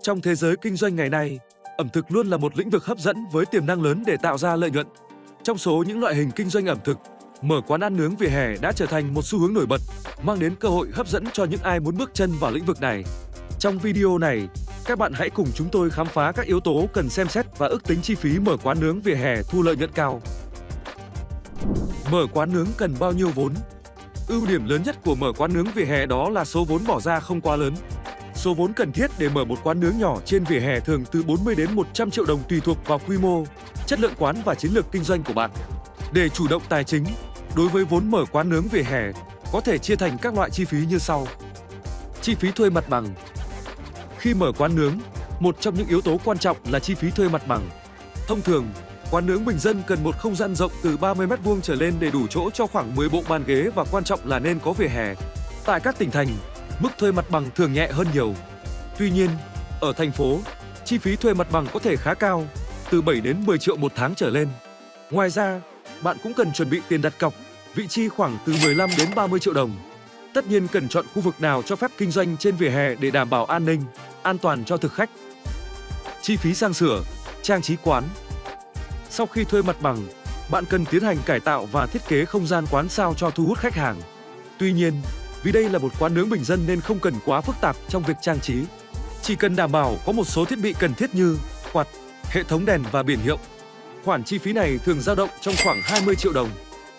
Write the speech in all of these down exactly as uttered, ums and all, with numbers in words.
Trong thế giới kinh doanh ngày nay, ẩm thực luôn là một lĩnh vực hấp dẫn với tiềm năng lớn để tạo ra lợi nhuận. Trong số những loại hình kinh doanh ẩm thực, mở quán ăn nướng vỉa hè đã trở thành một xu hướng nổi bật, mang đến cơ hội hấp dẫn cho những ai muốn bước chân vào lĩnh vực này. Trong video này, các bạn hãy cùng chúng tôi khám phá các yếu tố cần xem xét và ước tính chi phí mở quán nướng vỉa hè thu lợi nhuận cao. Mở quán nướng cần bao nhiêu vốn? Ưu điểm lớn nhất của mở quán nướng vỉa hè đó là số vốn bỏ ra không quá lớn. Số vốn cần thiết để mở một quán nướng nhỏ trên vỉa hè thường từ bốn mươi đến một trăm triệu đồng tùy thuộc vào quy mô, chất lượng quán và chiến lược kinh doanh của bạn. Để chủ động tài chính, đối với vốn mở quán nướng vỉa hè, có thể chia thành các loại chi phí như sau. Chi phí thuê mặt bằng. Khi mở quán nướng, một trong những yếu tố quan trọng là chi phí thuê mặt bằng. Thông thường, quán nướng bình dân cần một không gian rộng từ ba mươi mét vuông trở lên để đủ chỗ cho khoảng mười bộ bàn ghế và quan trọng là nên có vỉa hè. Tại các tỉnh thành, mức thuê mặt bằng thường nhẹ hơn nhiều. Tuy nhiên, ở thành phố, chi phí thuê mặt bằng có thể khá cao, từ bảy đến mười triệu một tháng trở lên. Ngoài ra, bạn cũng cần chuẩn bị tiền đặt cọc, vị trí khoảng từ mười lăm đến ba mươi triệu đồng. Tất nhiên cần chọn khu vực nào cho phép kinh doanh trên vỉa hè để đảm bảo an ninh, an toàn cho thực khách. Chi phí sang sửa, trang trí quán. Sau khi thuê mặt bằng, bạn cần tiến hành cải tạo và thiết kế không gian quán sao cho thu hút khách hàng. Tuy nhiên, vì đây là một quán nướng bình dân nên không cần quá phức tạp trong việc trang trí. Chỉ cần đảm bảo có một số thiết bị cần thiết như quạt, hệ thống đèn và biển hiệu. Khoản chi phí này thường dao động trong khoảng hai mươi triệu đồng.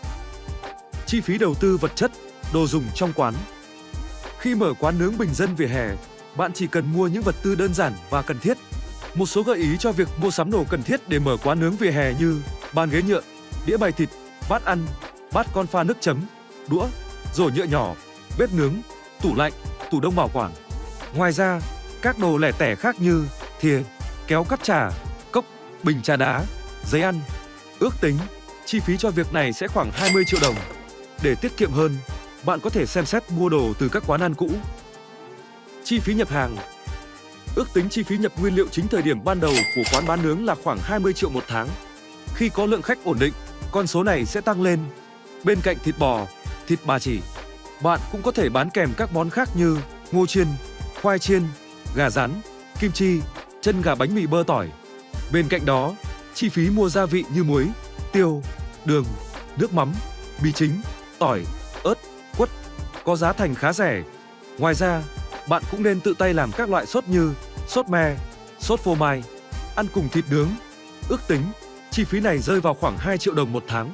Chi phí đầu tư vật chất, đồ dùng trong quán. Khi mở quán nướng bình dân vỉa hè, bạn chỉ cần mua những vật tư đơn giản và cần thiết. Một số gợi ý cho việc mua sắm đồ cần thiết để mở quán nướng vỉa hè như bàn ghế nhựa, đĩa bày thịt, bát ăn, bát con pha nước chấm, đũa, rổ nhựa nhỏ, bếp nướng, tủ lạnh, tủ đông bảo quản. Ngoài ra, các đồ lẻ tẻ khác như thìa, kéo cắt trà, cốc, bình trà đá, giấy ăn. Ước tính, chi phí cho việc này sẽ khoảng hai mươi triệu đồng. Để tiết kiệm hơn, bạn có thể xem xét mua đồ từ các quán ăn cũ. Chi phí nhập hàng. Ước tính chi phí nhập nguyên liệu chính thời điểm ban đầu của quán bán nướng là khoảng hai mươi triệu một tháng. Khi có lượng khách ổn định, con số này sẽ tăng lên. Bên cạnh thịt bò, thịt ba chỉ, bạn cũng có thể bán kèm các món khác như ngô chiên, khoai chiên, gà rán, kim chi, chân gà bánh mì bơ tỏi. Bên cạnh đó, chi phí mua gia vị như muối, tiêu, đường, nước mắm, mì chính, tỏi, ớt, quất có giá thành khá rẻ. Ngoài ra, bạn cũng nên tự tay làm các loại sốt như sốt me, sốt phô mai, ăn cùng thịt nướng. Ước tính, chi phí này rơi vào khoảng hai triệu đồng một tháng.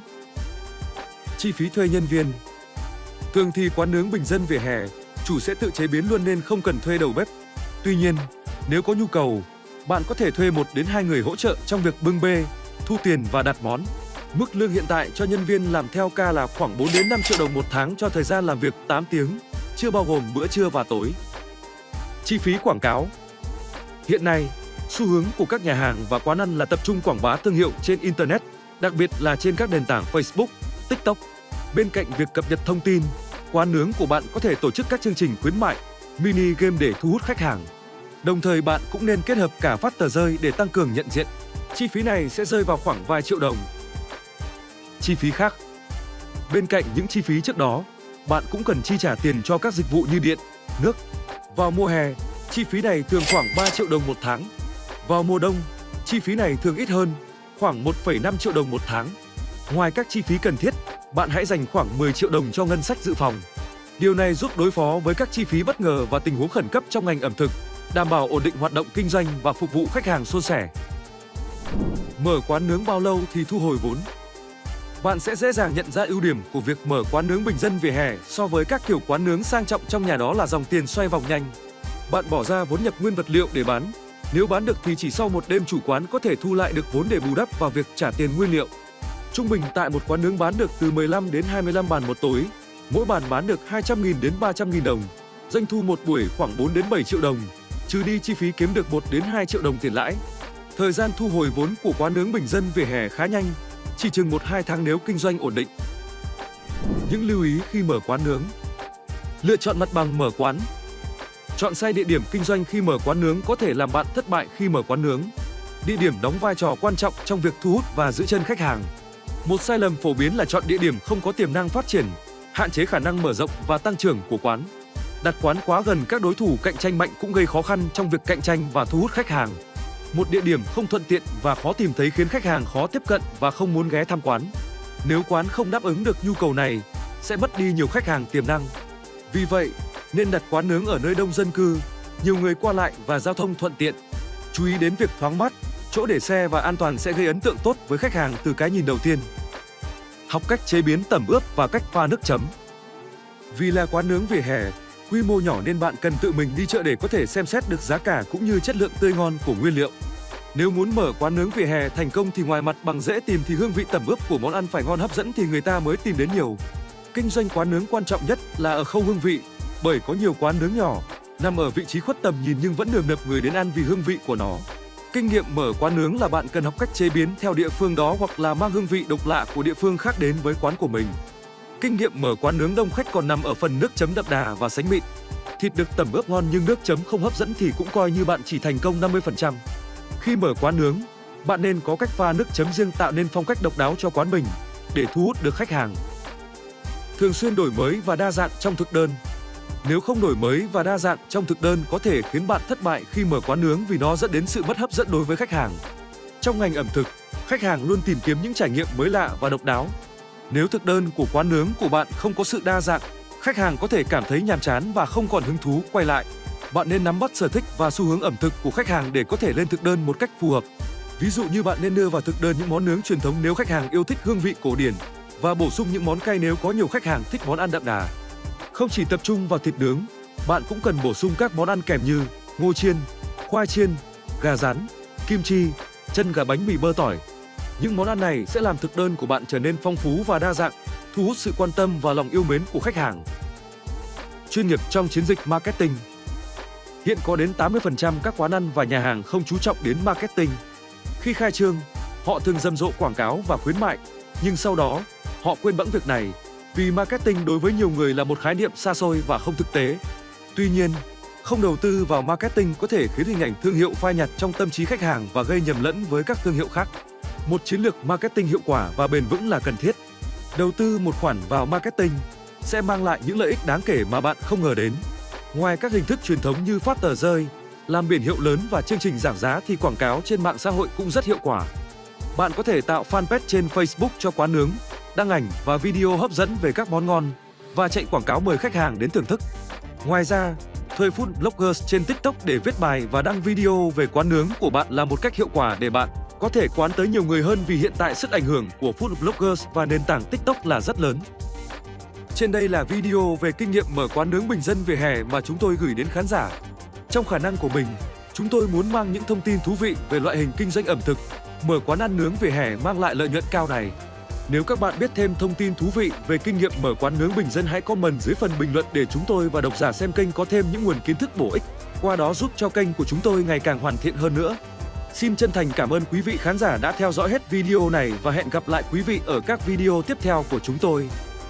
Chi phí thuê nhân viên. Thường thì quán nướng bình dân vỉa hè, chủ sẽ tự chế biến luôn nên không cần thuê đầu bếp. Tuy nhiên, nếu có nhu cầu, bạn có thể thuê một đến hai người hỗ trợ trong việc bưng bê, thu tiền và đặt món. Mức lương hiện tại cho nhân viên làm theo ca là khoảng bốn đến năm triệu đồng một tháng cho thời gian làm việc tám tiếng, chưa bao gồm bữa trưa và tối. Chi phí quảng cáo. Hiện nay, xu hướng của các nhà hàng và quán ăn là tập trung quảng bá thương hiệu trên Internet, đặc biệt là trên các nền tảng Facebook, TikTok. Bên cạnh việc cập nhật thông tin, quán nướng của bạn có thể tổ chức các chương trình khuyến mại, mini game để thu hút khách hàng. Đồng thời bạn cũng nên kết hợp cả phát tờ rơi để tăng cường nhận diện. Chi phí này sẽ rơi vào khoảng vài triệu đồng. Chi phí khác. Bên cạnh những chi phí trước đó, bạn cũng cần chi trả tiền cho các dịch vụ như điện, nước. Vào mùa hè, chi phí này thường khoảng ba triệu đồng một tháng. Vào mùa đông, chi phí này thường ít hơn, khoảng một phẩy năm triệu đồng một tháng. Ngoài các chi phí cần thiết, bạn hãy dành khoảng mười triệu đồng cho ngân sách dự phòng. Điều này giúp đối phó với các chi phí bất ngờ và tình huống khẩn cấp trong ngành ẩm thực, đảm bảo ổn định hoạt động kinh doanh và phục vụ khách hàng suôn sẻ. Mở quán nướng bao lâu thì thu hồi vốn? Bạn sẽ dễ dàng nhận ra ưu điểm của việc mở quán nướng bình dân vỉa hè so với các kiểu quán nướng sang trọng trong nhà, đó là dòng tiền xoay vòng nhanh. Bạn bỏ ra vốn nhập nguyên vật liệu để bán. Nếu bán được thì chỉ sau một đêm chủ quán có thể thu lại được vốn để bù đắp vào việc trả tiền nguyên liệu. Trung bình tại một quán nướng bán được từ mười lăm đến hai mươi lăm bàn một tối, mỗi bàn bán được hai trăm nghìn đến ba trăm nghìn đồng. Doanh thu một buổi khoảng bốn đến bảy triệu đồng, trừ đi chi phí kiếm được một đến hai triệu đồng tiền lãi. Thời gian thu hồi vốn của quán nướng bình dân vỉa hè khá nhanh, chỉ chừng một đến hai tháng nếu kinh doanh ổn định. Những lưu ý khi mở quán nướng. Lựa chọn mặt bằng mở quán. Chọn sai địa điểm kinh doanh khi mở quán nướng có thể làm bạn thất bại khi mở quán nướng. Địa điểm đóng vai trò quan trọng trong việc thu hút và giữ chân khách hàng. Một sai lầm phổ biến là chọn địa điểm không có tiềm năng phát triển, hạn chế khả năng mở rộng và tăng trưởng của quán. Đặt quán quá gần các đối thủ cạnh tranh mạnh cũng gây khó khăn trong việc cạnh tranh và thu hút khách hàng. Một địa điểm không thuận tiện và khó tìm thấy khiến khách hàng khó tiếp cận và không muốn ghé tham quán. Nếu quán không đáp ứng được nhu cầu này, sẽ mất đi nhiều khách hàng tiềm năng. Vì vậy, nên đặt quán nướng ở nơi đông dân cư, nhiều người qua lại và giao thông thuận tiện. Chú ý đến việc thoáng mát, chỗ để xe và an toàn sẽ gây ấn tượng tốt với khách hàng từ cái nhìn đầu tiên. Học cách chế biến tẩm ướp và cách pha nước chấm. Vì là quán nướng vỉa hè, quy mô nhỏ nên bạn cần tự mình đi chợ để có thể xem xét được giá cả cũng như chất lượng tươi ngon của nguyên liệu. Nếu muốn mở quán nướng vỉa hè thành công thì ngoài mặt bằng dễ tìm thì hương vị tẩm ướp của món ăn phải ngon hấp dẫn thì người ta mới tìm đến nhiều. Kinh doanh quán nướng quan trọng nhất là ở khâu hương vị, bởi có nhiều quán nướng nhỏ nằm ở vị trí khuất tầm nhìn nhưng vẫn nườm nượp người đến ăn vì hương vị của nó. Kinh nghiệm mở quán nướng là bạn cần học cách chế biến theo địa phương đó hoặc là mang hương vị độc lạ của địa phương khác đến với quán của mình. Kinh nghiệm mở quán nướng đông khách còn nằm ở phần nước chấm đậm đà và sánh mịn. Thịt được tẩm ướp ngon nhưng nước chấm không hấp dẫn thì cũng coi như bạn chỉ thành công năm mươi phần trăm. Khi mở quán nướng, bạn nên có cách pha nước chấm riêng tạo nên phong cách độc đáo cho quán mình để thu hút được khách hàng. Thường xuyên đổi mới và đa dạng trong thực đơn. Nếu không đổi mới và đa dạng trong thực đơn có thể khiến bạn thất bại khi mở quán nướng vì nó dẫn đến sự mất hấp dẫn đối với khách hàng. Trong ngành ẩm thực, khách hàng luôn tìm kiếm những trải nghiệm mới lạ và độc đáo. Nếu thực đơn của quán nướng của bạn không có sự đa dạng, khách hàng có thể cảm thấy nhàm chán và không còn hứng thú quay lại. Bạn nên nắm bắt sở thích và xu hướng ẩm thực của khách hàng để có thể lên thực đơn một cách phù hợp. Ví dụ như bạn nên đưa vào thực đơn những món nướng truyền thống nếu khách hàng yêu thích hương vị cổ điển và bổ sung những món cay nếu có nhiều khách hàng thích món ăn đậm đà. Không chỉ tập trung vào thịt nướng, bạn cũng cần bổ sung các món ăn kèm như ngô chiên, khoai chiên, gà rán, kim chi, chân gà bánh mì bơ tỏi. Những món ăn này sẽ làm thực đơn của bạn trở nên phong phú và đa dạng, thu hút sự quan tâm và lòng yêu mến của khách hàng. Chuyên nghiệp trong chiến dịch marketing. Hiện có đến tám mươi phần trăm các quán ăn và nhà hàng không chú trọng đến marketing. Khi khai trương, họ thường rầm rộ quảng cáo và khuyến mại, nhưng sau đó, họ quên bẵng việc này, vì marketing đối với nhiều người là một khái niệm xa xôi và không thực tế. Tuy nhiên, không đầu tư vào marketing có thể khiến hình ảnh thương hiệu phai nhạt trong tâm trí khách hàng và gây nhầm lẫn với các thương hiệu khác. Một chiến lược marketing hiệu quả và bền vững là cần thiết. Đầu tư một khoản vào marketing sẽ mang lại những lợi ích đáng kể mà bạn không ngờ đến. Ngoài các hình thức truyền thống như phát tờ rơi, làm biển hiệu lớn và chương trình giảm giá thì quảng cáo trên mạng xã hội cũng rất hiệu quả. Bạn có thể tạo fanpage trên Facebook cho quán nướng, đăng ảnh và video hấp dẫn về các món ngon và chạy quảng cáo mời khách hàng đến thưởng thức. Ngoài ra, thuê food bloggers trên TikTok để viết bài và đăng video về quán nướng của bạn là một cách hiệu quả để bạn có thể quán tới nhiều người hơn vì hiện tại sức ảnh hưởng của food bloggers và nền tảng TikTok là rất lớn. Trên đây là video về kinh nghiệm mở quán nướng bình dân vỉa hè mà chúng tôi gửi đến khán giả. Trong khả năng của mình, chúng tôi muốn mang những thông tin thú vị về loại hình kinh doanh ẩm thực, mở quán ăn nướng vỉa hè mang lại lợi nhuận cao này. Nếu các bạn biết thêm thông tin thú vị về kinh nghiệm mở quán nướng bình dân hãy comment dưới phần bình luận để chúng tôi và độc giả xem kênh có thêm những nguồn kiến thức bổ ích, qua đó giúp cho kênh của chúng tôi ngày càng hoàn thiện hơn nữa. Xin chân thành cảm ơn quý vị khán giả đã theo dõi hết video này và hẹn gặp lại quý vị ở các video tiếp theo của chúng tôi.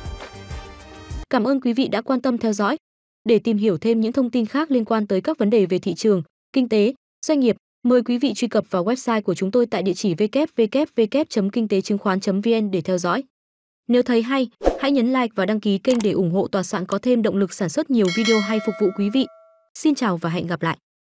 Cảm ơn quý vị đã quan tâm theo dõi. Để tìm hiểu thêm những thông tin khác liên quan tới các vấn đề về thị trường, kinh tế, doanh nghiệp, mời quý vị truy cập vào website của chúng tôi tại địa chỉ w w w chấm kinh tế chứng khoán chấm v n để theo dõi. Nếu thấy hay, hãy nhấn like và đăng ký kênh để ủng hộ tòa soạn có thêm động lực sản xuất nhiều video hay phục vụ quý vị. Xin chào và hẹn gặp lại.